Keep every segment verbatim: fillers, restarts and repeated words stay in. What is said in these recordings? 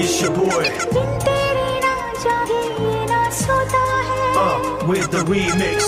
it's your boy. Uh, with the remix.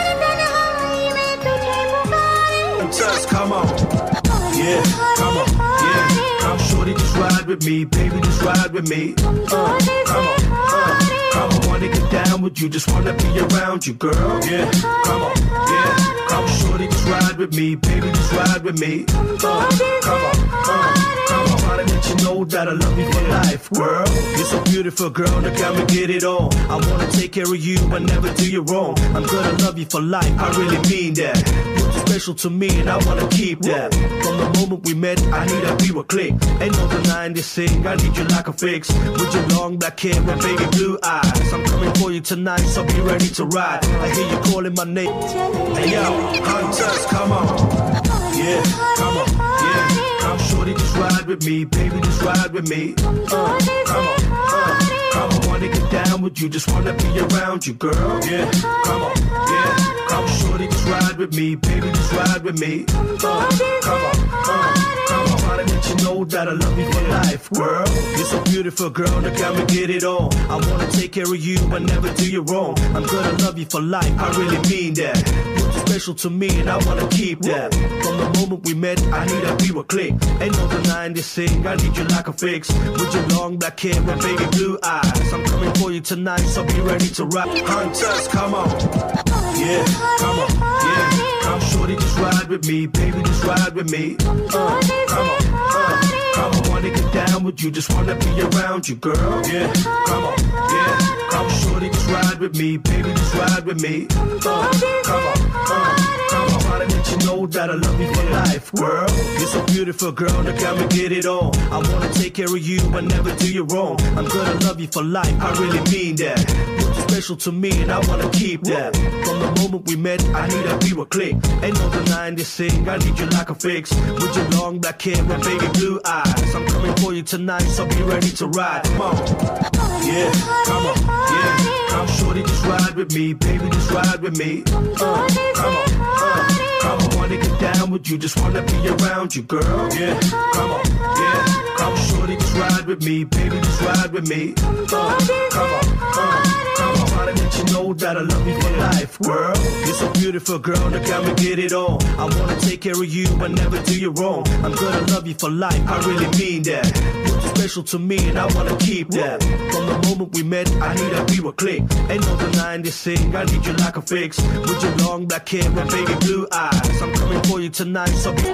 Just come on. Yeah, come on. Yeah, come shorty, just ride with me, baby, just ride with me. Uh, come on. Uh, come on, wanna get down with you, just wanna be around you, girl. Yeah, come on. Yeah, come shorty, just ride with me, baby, just ride with me. Uh, come on. Uh, come on, wanna let you know that I love you for life, girl. You're so beautiful, girl, now come and get it on. I wanna take care of you and never do you wrong. I'm gonna love you for life, I really mean that. You're too special to me and I wanna keep that. From the moment we met, I knew that we would click. Ain't no denying this thing, I need you like a fix. With your long black hair and baby blue eyes, I'm coming for you tonight, so be ready to ride. I hear you calling my name. Hey yo, hunters, come on. Yeah, come on. Yeah, come shorty, just ride with me, baby, just ride with me. Uh, come on. Uh, come on, wanna get down with you, just wanna be around you, girl. Yeah, come on. Yeah, come shorty, just ride with me, baby, just ride with me. Uh, come on. Uh, come on, wanna let you know that I love you for life, girl. You're so beautiful, girl, now come and get it on. I wanna take care of you and never do you wrong. I'm gonna love you for life, I really mean that. You're too special to me and I wanna keep that. From the moment we met, I knew that we would click. Ain't no denying this thing, I need you like a fix. With your long black hair and baby blue eyes, I'm coming for you tonight, so be ready to rock. Hunters, come on. Yeah, come on. Yeah, come shorty, just ride with me, baby, just ride with me. Uh, come on. Uh, come on, wanna get down with you, just wanna be around you, girl. Yeah, come on. Yeah, come shorty, just ride with me, baby, just ride with me. Uh, come on. Uh, come on, wanna let you know that I love you for life, girl. You're so beautiful, girl, now come and get it on. I wanna take care of you and never do you wrong. I'm gonna love you for life, I really mean that. You're too special to me and I wanna keep that. From the moment we met, I knew that we would click. Ain't no denying this thing, I need you like a fix. With your long black hair and baby blue eyes, I'm coming for you tonight, so be ready to ride. Come on. Yeah, come on. Yeah, come shorty, just ride with me, baby, just ride with me. Uh, come on. Uh, come on, wanna get down with you, just wanna be around you, girl. Yeah, come on. Yeah, come shorty, just ride with me, baby, just ride with me. Uh, come on. Uh, come on, wanna let you know that I love you for life, girl. You're so beautiful, girl, now come and get it on. I wanna take care of you and never do you wrong. I'm gonna love you for life, I really mean that. You're too special to me and I wanna keep that. From the moment we met, I knew that we would click. Ain't no denying this thing, I need you like a fix. With your long black hair and baby blue eyes, I'm coming for you tonight, so be...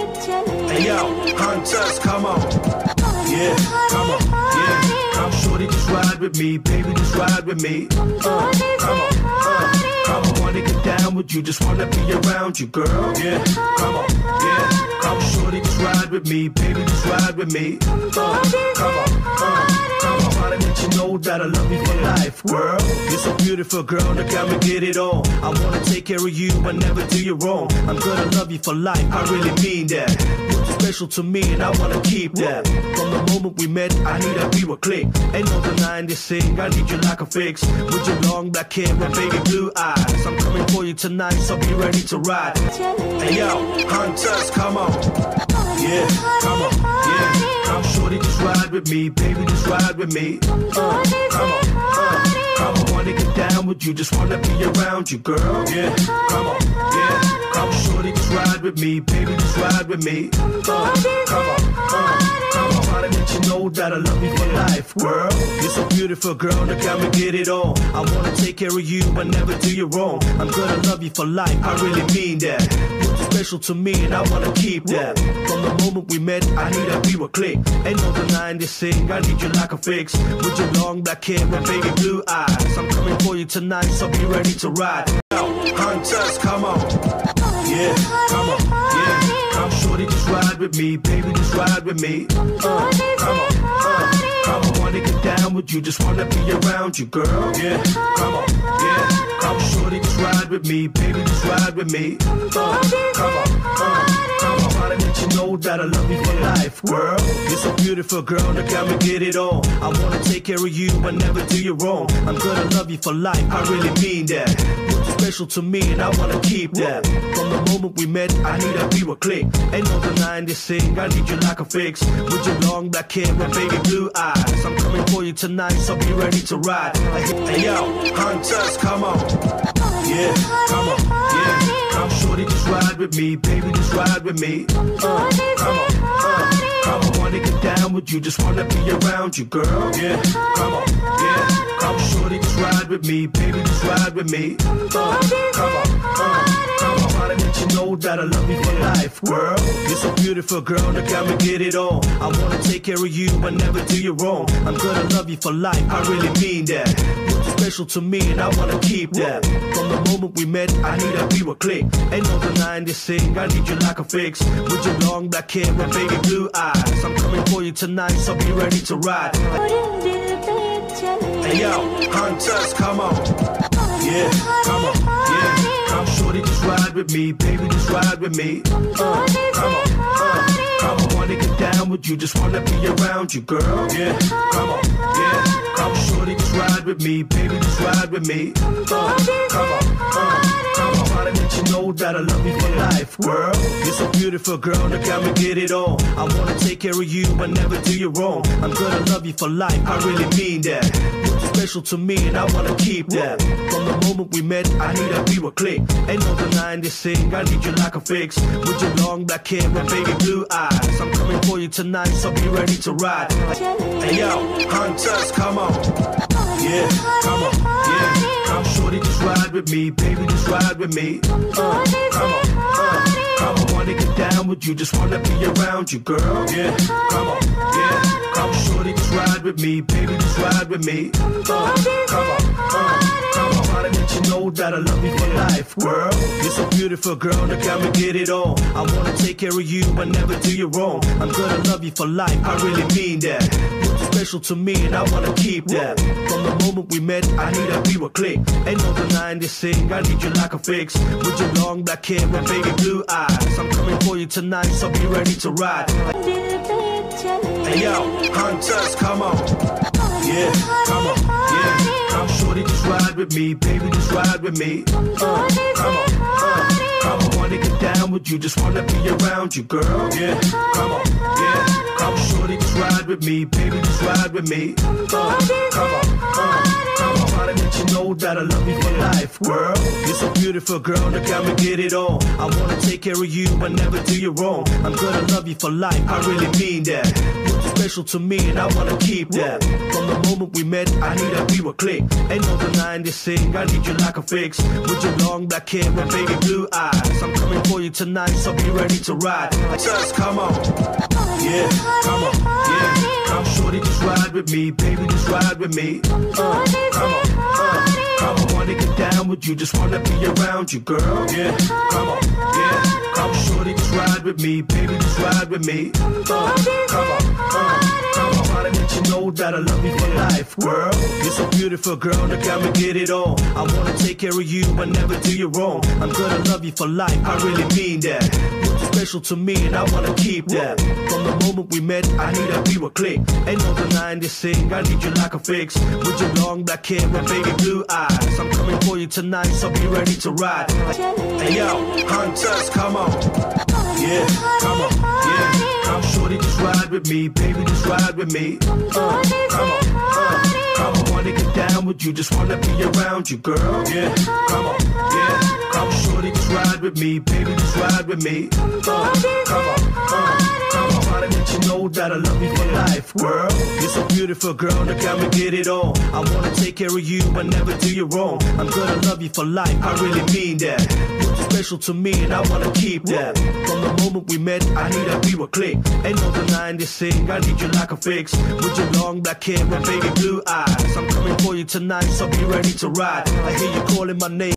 Hey yo, hunters, come on. Yeah, come on. Yeah, come shorty, just ride with me, baby, just ride with me. Uh, come on. Uh, come on, wanna get down with you, just wanna be around you, girl. Yeah, come on. Yeah, come shorty, just ride with me, baby, just ride with me. Uh, come on. Uh, come on, wanna let you know that I love you for life, girl. You're so beautiful, girl, now come and get it on. I wanna take care of you and never do you wrong. I'm gonna love you for life, I really mean that. You're too special to me and I wanna keep that. From the moment we met, I knew that we would click. Ain't no denying this thing, I need you like a fix. With your long black hair and baby blue eyes, I'm coming for you tonight, so be ready to ride. Hey yo, hunters, come on. Yeah, come on. Yeah, come shorty, just ride with me, baby, just ride with me. Uh, come on. Uh, come on, wanna get down with you, just wanna be around you, girl. Yeah, come on. Yeah, come shorty, just ride with me, baby, just ride with me. Uh, come on. Uh, come on, wanna let you know that I love you for life, girl. You're so beautiful, girl, now come and get it on. I wanna take care of you and never do you wrong. I'm gonna love you for life, I really mean that. You're too special to me and I wanna keep that. From the moment we met, I knew that we would click. Ain't no denying this thing, I need you like a fix. With your long black hair and baby blue eyes, I'm coming for you tonight, so be ready to ride. Hunters, come on. Yeah, come on. Yeah, come shorty, just ride with me, baby, just ride with me. Uh, come on. Uh, come on, wanna get down with you, just wanna be around you, girl. Yeah, come on. Yeah, come shorty, just ride with me, baby, just ride with me. Uh, come on. Uh, come on, wanna let you know that I love you for life, girl. You're so beautiful, girl, now come and get it on. I wanna take care of you and never do you wrong. I'm gonna love you for life, I really mean that. You're special to me and I wanna keep that. From the moment we met, I knew that we were click. Ain't no denying this thing, I need you like a fix. With your long black hair and baby blue eyes, I'm coming for you tonight, so be ready to ride. Hey yo, hunters, come on. Yeah, come on, yeah. Come shorty, just ride with me, baby, just ride with me. Uh, come on, uh, come on, wanna get down with you, just wanna be around you, girl. Yeah, come on, yeah. Come shorty, just ride with me, baby, just ride with me. Uh, come on, uh, come on, wanna let you know that I love you for life, girl. You're so beautiful, girl, now come and get it on. I wanna take care of you, but never do you wrong. I'm gonna love you for life, I really mean that. You're special to me and I wanna keep that. From the moment we met, I knew that we were click. Ain't no denying this thing, I need you like a fix. With your long black hair and baby blue eyes, I'm coming for you tonight, so be ready to ride. Hey yo, hunters, come on. Yeah, come on, yeah. Come shorty, just ride with me, baby, just ride with me. Uh, come on, uh, come on, wanna get down with you, just wanna be around you, girl. Yeah, come on, yeah. Come shorty, just ride with me, baby, just ride with me. Uh, come on, uh, come on, wanna let you know that I love you for life, girl. You're so beautiful, girl, now come and get it on. I wanna take care of you, but never do you wrong. I'm gonna love you for life, I really mean that. You're special to me and I wanna keep that. From the moment we met, I knew that we were click. Ain't no denying this thing, I need you like a fix. With your long black hair and baby blue eyes, I'm coming for you tonight, so be ready to ride. Hey yo, hunters, come on. Yeah, come on, yeah. Come shorty, just ride with me, baby, just ride with me. Uh, come on, uh, come on, wanna get down with you, just wanna be around you, girl. Yeah, come on, yeah. Come shorty, just ride with me, baby, just ride with me. Uh, come on, uh, come on, wanna let you know that I love you for life, girl. You're so beautiful, girl, now come and get it on. I wanna take care of you, but never do you wrong. I'm gonna love you for life, I really mean that. You're special to me and I wanna keep that. From the moment we met, I knew that we were click. Ain't no denying this thing, I need you like a fix. With your long black hair and baby blue eyes, I'm coming for you tonight, so be ready to ride. Hey yo, hunters, come on. Yeah, come on, yeah. Come shorty, just ride with me, baby, just ride with me. Uh, come on, uh, come on, wanna get down with you, just wanna be around you, girl. Yeah, come on, yeah. Come shorty, just ride with me, baby, just ride with me. Uh, come on, uh, come on, wanna let you know that I love you for life, girl. You're so beautiful, girl, now come and get it on. I wanna take care of you, but never do you wrong. I'm gonna love you for life, I really mean that. You're special to me and I wanna keep that. From the moment we met, I knew that we were click. Ain't no denying this thing, I need you like a fix. With your long black hair and baby blue eyes, I'm coming for you tonight, so be ready to ride. Just come on. Yeah, come on, yeah. Come shorty, just ride with me, baby, just ride with me. Uh, come on, uh, come on, wanna get down with you, just wanna be around you, girl. Yeah, come on, yeah. Come shorty, just ride with me, baby, just ride with me. Uh, come on, uh, come on, wanna let you know that I love you for life, girl. You're so beautiful, girl, now come and get it on. I wanna take care of you, but never do you wrong. I'm gonna love you for life, I really mean that. You're special to me and I wanna keep that. From the moment we met, I knew that we were click. Ain't no denying this thing, I need you like a fix. With your long black hair and baby blue eyes, I'm coming for you tonight, so be ready to ride. Hey yo, hunters, come on. Yeah, come on, yeah. Come shorty, just ride with me, baby, just ride with me. Uh, come on, uh, come on, wanna get down with you, just wanna be around you, girl. Yeah, come on, yeah. Come shorty, just ride with me, baby, just ride with me. Uh, come on, uh, come on, wanna let you know that I love you for life, girl. You're so beautiful, girl, now come and get it on. I wanna take care of you, but never do you wrong. I'm gonna love you for life, I really mean that. You're special to me and I wanna keep that. From the moment we met, I knew that we were click. Ain't no denying this thing, I need you like a fix. With your long black hair and baby blue eyes, I'm coming for you tonight, so be ready to ride. I hear you calling my name.